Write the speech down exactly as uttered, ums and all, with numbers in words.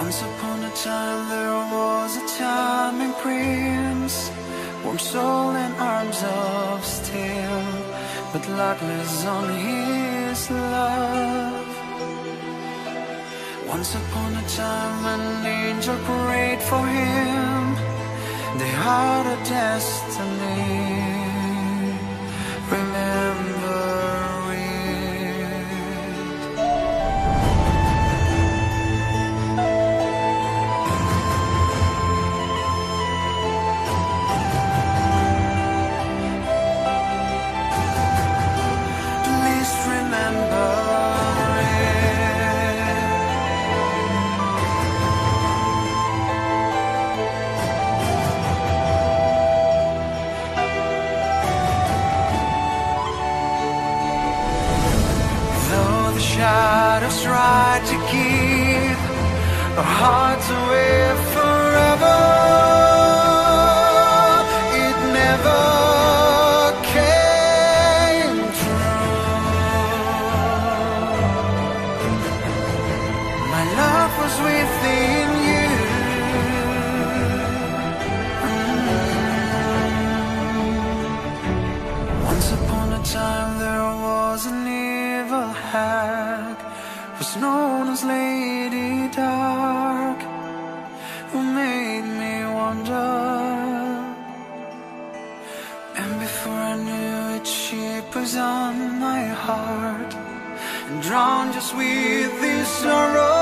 Once upon a time there was a charming prince, warm soul and arms of steel, but luckless on his love. Once upon a time an angel prayed for him, they had a destiny. Remember shadows try to keep our hearts away forever. It never came true. My love was within you. Mm-hmm. Once upon a time there was an evil hag, was known as Lady Dark, who made me wonder. And before I knew it, she poisoned my heart and drowned just with this sorrow.